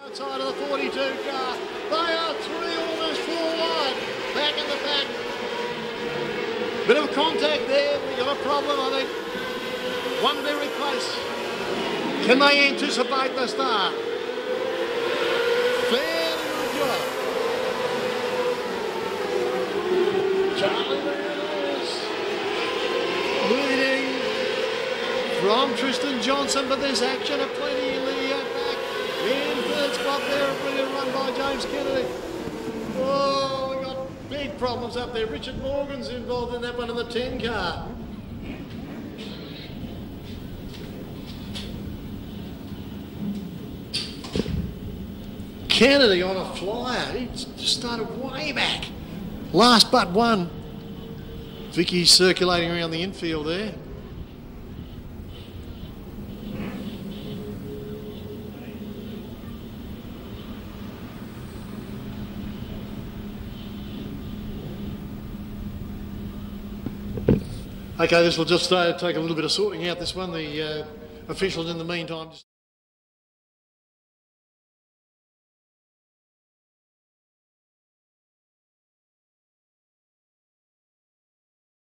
Outside of the 42 car. They are three, almost four wide. Back in the pack. Bit of contact there. We got a problem, I think. One very close. Can they anticipate the start? Fairly good job. Charlie Reynolds leading from Tristan Johnson, but there's action of plenty in the back. In third spot there, a brilliant run by James Kennedy. Oh, we got big problems up there. Richard Morgan's involved in that one in the 10 car. Kennedy on a flyer. He started way back. Last but one. Vicky's circulating around the infield there. Okay, this will just take a little bit of sorting out this one. The officials in the meantime just